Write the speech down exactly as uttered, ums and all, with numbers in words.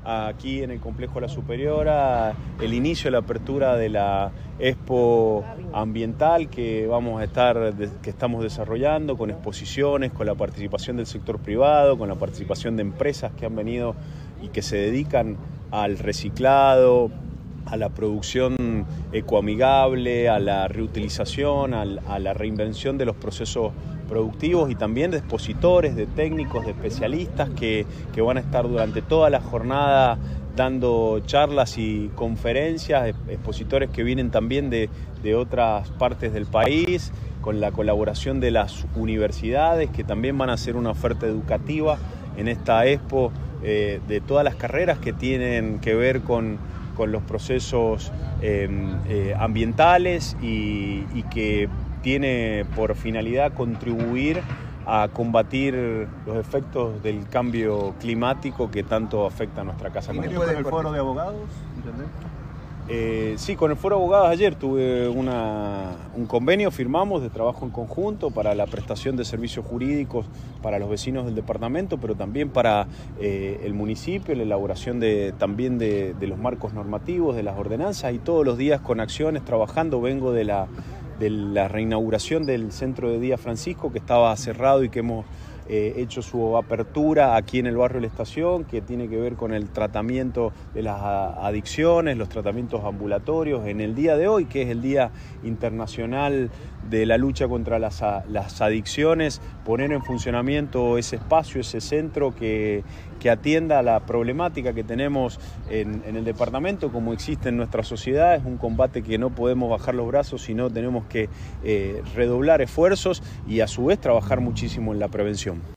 aquí en el Complejo La Superiora el inicio de la apertura de la Expo Ambiental que vamos a estar, que estamos desarrollando con exposiciones, con la participación del sector privado, con la participación de empresas que han venido y que se dedican al reciclado, a la producción ecoamigable, a la reutilización, a la reinvención de los procesos productivos y también de expositores, de técnicos, de especialistas que, que van a estar durante toda la jornada dando charlas y conferencias, expositores que vienen también de, de otras partes del país, con la colaboración de las universidades que también van a hacer una oferta educativa en esta expo eh, de todas las carreras que tienen que ver con con los procesos eh, eh, ambientales y, y que tiene por finalidad contribuir a combatir los efectos del cambio climático que tanto afecta a nuestra casa. ¿Con el foro de abogados? ¿Entendés? Eh, sí, con el Foro de Abogados ayer tuve una, un convenio, firmamos de trabajo en conjunto para la prestación de servicios jurídicos para los vecinos del departamento, pero también para eh, el municipio, la elaboración de, también de, de los marcos normativos, de las ordenanzas y todos los días con acciones, trabajando. Vengo de la, de la reinauguración del Centro de Día Francisco que estaba cerrado y que hemos Eh, hecho su apertura aquí en el barrio de la Estación, que tiene que ver con el tratamiento de las adicciones, los tratamientos ambulatorios en el día de hoy, que es el Día Internacional de la Lucha contra las, las Adicciones, poner en funcionamiento ese espacio, ese centro que, que atienda a la problemática que tenemos en, en el departamento, como existe en nuestra sociedad. Es un combate que no podemos bajar los brazos, sino tenemos que eh, redoblar esfuerzos y a su vez trabajar muchísimo en la prevención.